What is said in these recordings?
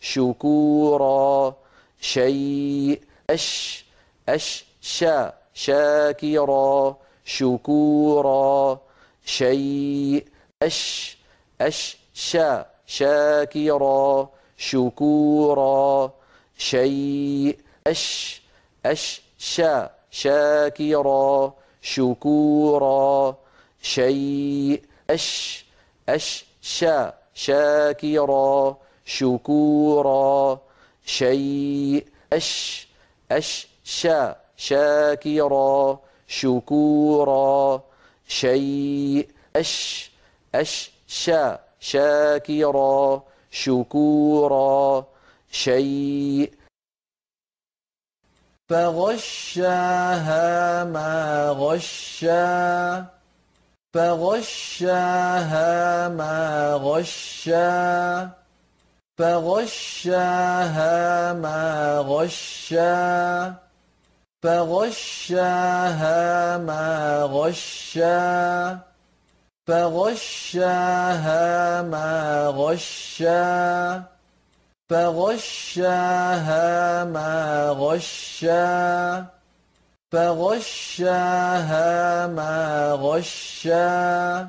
شكورا شيء شاكرا شكورا شيء شاكرا شكورا شيء شاكرا شكورا شيء شاكرا شكورا شيء شاكرا شكورا شيء شاكرا شكورا شيء فغشاها ما غشا فغشاها ما غشا فغشاها ما غشا فغشاها ما غشا فغشاها ما غشا فغشاها ما غشا فغشاها ما غشا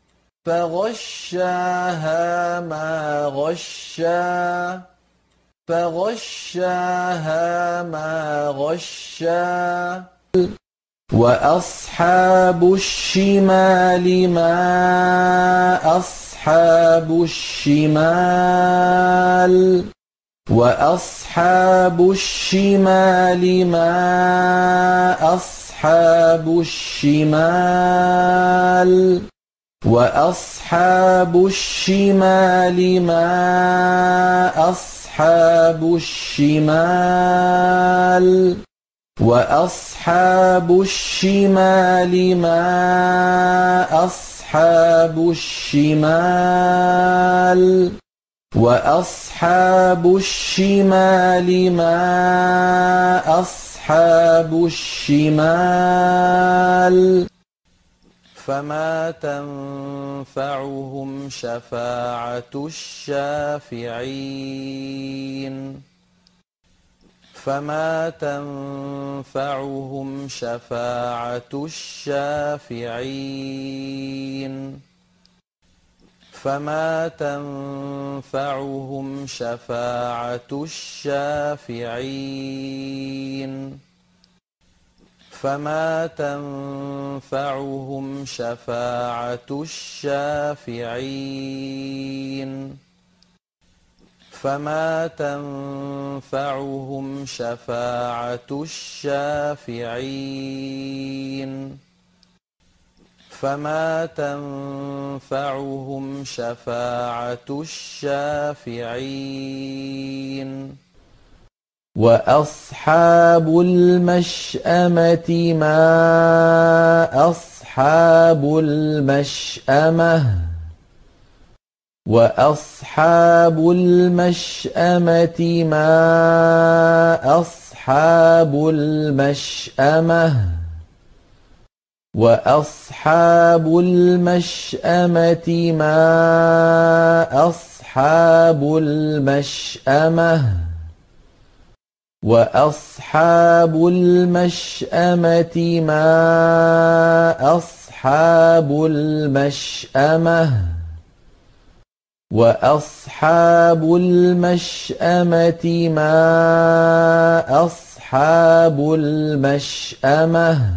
فغشاها ما غشا فغشاها ما غشا وأصحاب الشمال ما أصحاب الشمال وأصحاب الشمال ما أصحاب الشمال وأصحاب الشمال ما أصحاب الشمال وأصحاب الشمال ما أصحاب الشمال وأصحاب الشمال ما أصحاب الشمال فما تنفعهم شفاعة الشافعين فما تنفعهم شفاعة الشافعين فما تنفعهم شفاعة الشافعين فما تنفعهم شفاعة الشافعين فما تنفعهم شفاعة الشافعين فما تنفعهم شفاعة الشافعين وأصحاب المشأمة ما أصحاب المشأمة وأصحاب المشأمة ما أصحاب المشأمة وأصحاب المشأمة ما أصحاب المشأمة وأصحاب المشأمة ما أصحاب المشأمة وأصحاب المشأمة ما أصحاب المشأمة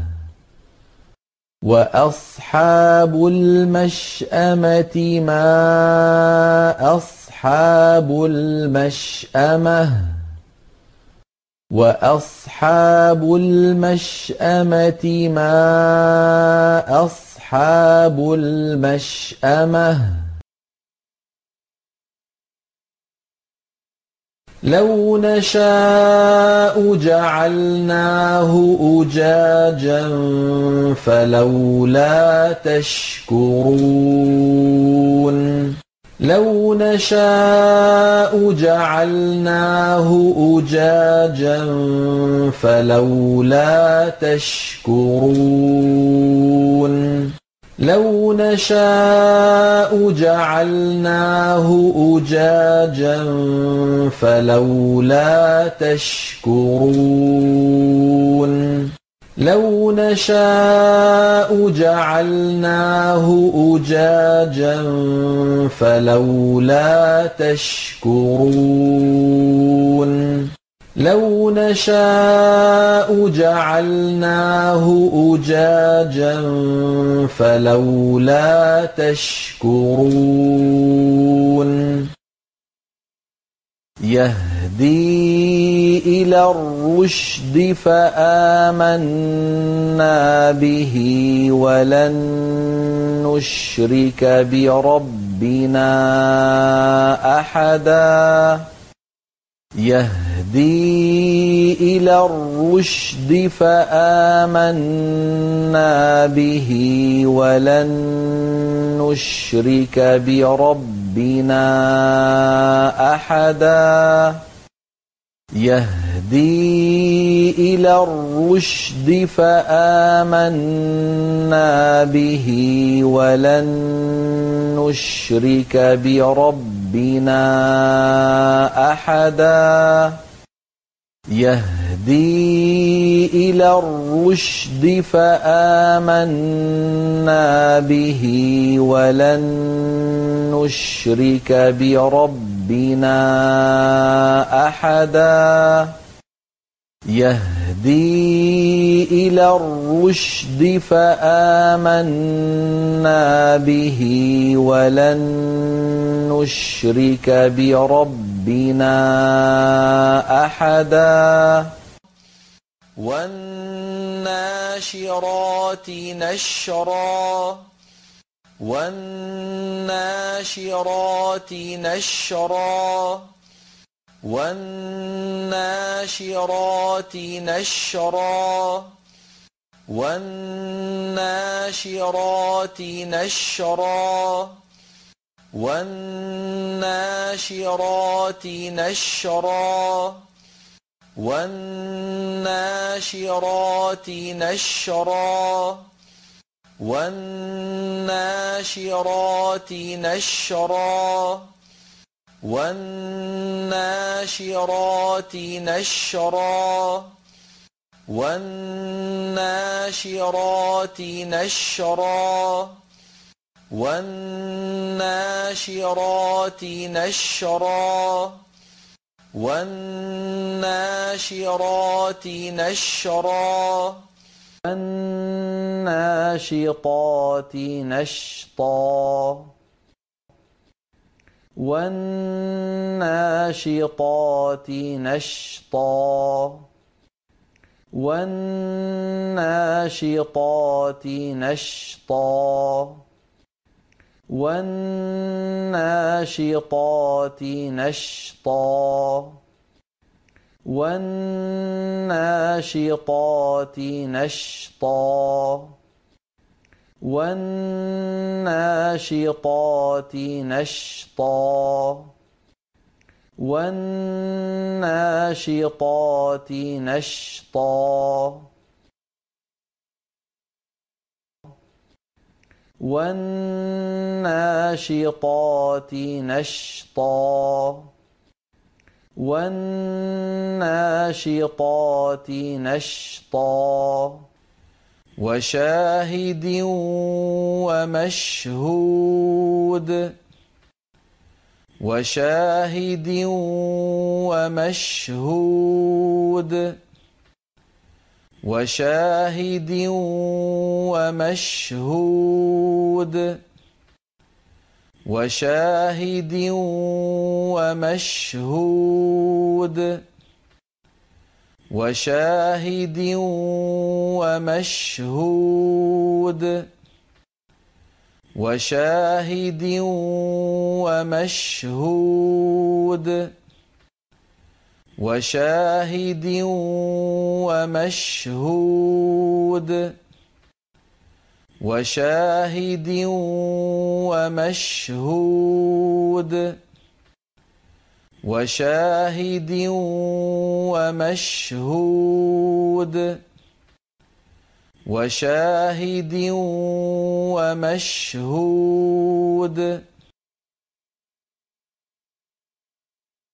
وأصحاب المشأمة ما أصحاب المشأمة وأصحاب المشأمة ما أصحاب المشأمة لو نشاء جعلناه أجاجا فلولا تشكرون لو نشاء جعلناه أجاجا فلولا تشكرون لو نشاء جعلناه أجاجا فلولا تشكرون لو نشاء جعلناه أجاجا فلولا تشكرون لو نشاء جعلناه أجاجا فلولا تشكرون يهدي إلى الرشد فآمنا به ولن نشرك بربنا أحدا يهدي إلى الرشد فآمنا به ولن نشرك بربنا أحدا يهدي إلى الرشد فآمنا به ولن نشرك بربنا أحدا يهدي إلى الرشد فآمنا به ولن نشرك بربنا أحدا يهدي إلى الرشد فآمنا به ولن نشرك بربنا أحدا والناشرات نشرا والناشرات نشرا والناشرات نشرا والناشرات نشرا والناشرات نشرا والناشرات نشرا والناشرات نشرا والناشرات نشرا والناشرات نشرا والناشرات نشرا والناشرات نشرا والناشطات نشطا والناشطات نشطا والناشطات نشطا والناشطات نشطا والناشطات نشطا والناشطات نشطا والناشطات نشطا والناشطات نشطا والناشطات نشطا وشاهد ومشهود وشاهد ومشهود وشاهد ومشهود وشاهد ومشهود وشاهد ومشهود وشاهد ومشهود وشاهد ومشهود وشاهد ومشهود وشاهد ومشهود وشاهد ومشهود